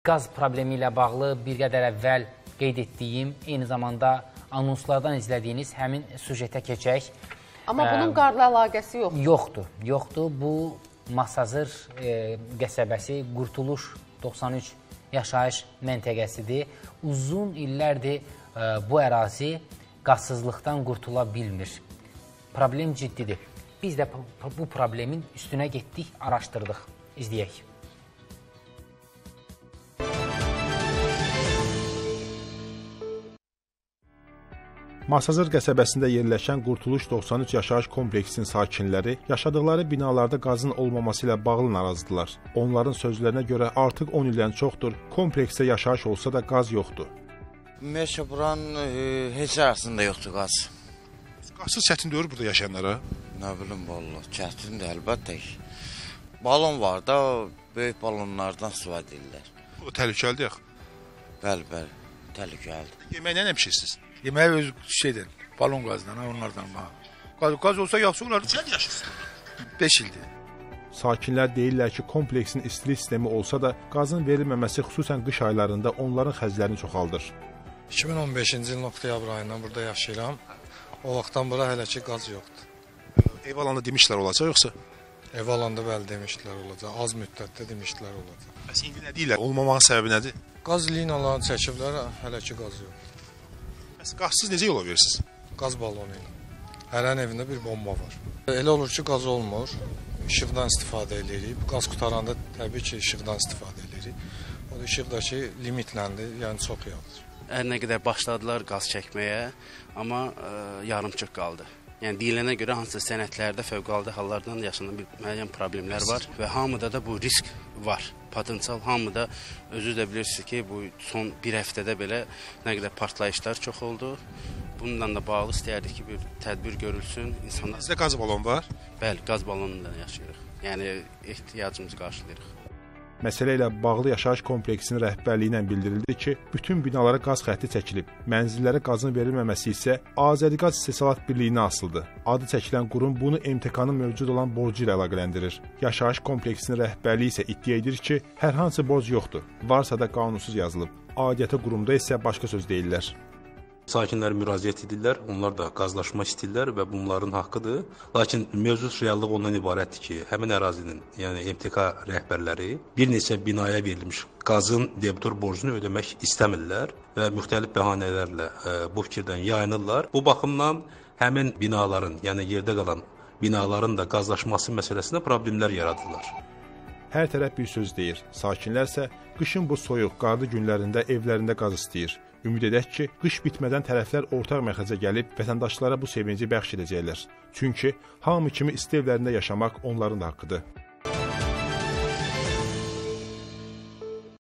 qaz problemi ilə bağlı bir qədər əvvəl qeyd etdiyim, eyni zamanda anonslardan izlədiyiniz həmin süjetə keçək. Amma bunun qarla əlaqəsi yoxdur. Yoxdur. Bu Masazır qəsəbəsi Qurtuluş 93 yaşayış məntəqəsidir. Uzun illərdir bu ərazi qazsızlıqdan qurtula bilmir. Problem ciddidir. Biz də bu problemin üstünə getdik, araşdırdıq. İzləyək. Masazır qəsəbəsində yerləşən Qurtuluş 93 yaşayış kompleksinin sakinləri yaşadıkları binalarda qazın olmaması ilə bağlı narazıdırlar. Onların sözlərinə görə artıq 10 ildən çoxdur kompleksdə yaşayış olsa da qaz yoxdur. Ümumiyyətlə, buranın heç arasında yoxdur qaz. Qazsız çətin deyir burada yaşayanlara? Nə bilim, vallahi çətindir, əlbəttə ki. Balon var da, böyük balonlardan istifadə edirlər. O təhlükəlidir yaxı? Bəli, təhlükəlidir. Yemək nə pişirsiniz? Yeməyi öz şeydən, balon qazdan, onlardan. Qaz olsa yaxşı olar. Sən yaşırsın? 5 ildir. Sakinlər deyirlər ki, kompleksin istilik sistemi olsa da qazın verilməməsi xüsusən qış aylarında onların xərclərini çoxaldır. 2015-ci ilin oktyabr ayından burada yaşayıram. O vaxtdan bura hələ ki qaz yoxdur. Ev alanda demişlər olacaq yoxsa? Ev alanda bəli demişdilər olacaq. Az müddətdə demişdilər olacaq. Bəs indi nə deyirlər? Olmamağın səbəbi nədir? Qaz linalarını çəkiblər, hələ ki qaz yoxdur. Bəs qazsız necə yola verirsiniz? Qaz balonu ilə. Hərənin evində bir bomba var. Elə olur ki, qaz olmur, işıqdan istifadə edirik. Qaz qutaranda təbii ki, işıqdan istifadə edirik. O da işıqdakı limitləndi, yəni çox yağdır. Hər nə qədər başladılar qaz çəkməyə, amma yarımçıq qaldı. Yəni deyilənə görə hansısa sənədlərdə fövqəladə hallardan yaşanan müəyyən problemlər var və hamıda da bu risk var. Potensial hamıda özü də bilirsiniz ki, bu son bir həftədə belə nə qədər partlayışlar çox oldu. Bununla da bağlı istəyərdik ki, bir tədbir görülsün. Sizdə qaz balonu var? Bəli, qaz balonunda yaşayırıq. Yəni ehtiyacımızı qarşılayırıq. Məsələ ilə bağlı yaşayış kompleksinin rəhbərliyi ilə bildirildi ki, bütün binalara qaz xətti çəkilib. Mənzillərə qazın verilməməsi isə Azəriqaz İstehsalat Birliyinə asılıdır. Adı çəkilən qurum bunu MTK-nın mövcud olan borcu ilə əlaqələndirir. Yaşayış kompleksinin rəhbərliyi isə iddia edir ki, hər hansı borc yoxdur. Varsa da qanunsuz yazılıb. Aidiyyatı qurumda isə başqa söz deyirlər. Sakinlər müraciət edirlər, onlar da qazlaşma istəyirlər və bunların haqqıdır. Lakin mövcud reallıq ondan ibarətdir ki, həmin ərazinin, yəni MTK rəhbərləri bir neçə binaya verilmiş qazın debitor borcunu ödəmək istəmirlər və müxtəlif bəhanələrlə bu fikirdən yayınırlar. Bu baxımdan həmin binaların, yəni yerdə qalan binaların da qazlaşması məsələsində problemlər yaradırlar. Hər tərəf bir söz deyir. Sakinlər isə qışın bu soyuq, qarlı günlərində evlərində qaz istəyir. Ümid edək ki, qış bitmədən tərəflər ortaq məxrəcə gəlib vətəndaşlara bu sevinci bəxş edəcəklər. Çünki hamı kimi isti evlərində yaşamaq onların da haqqıdır.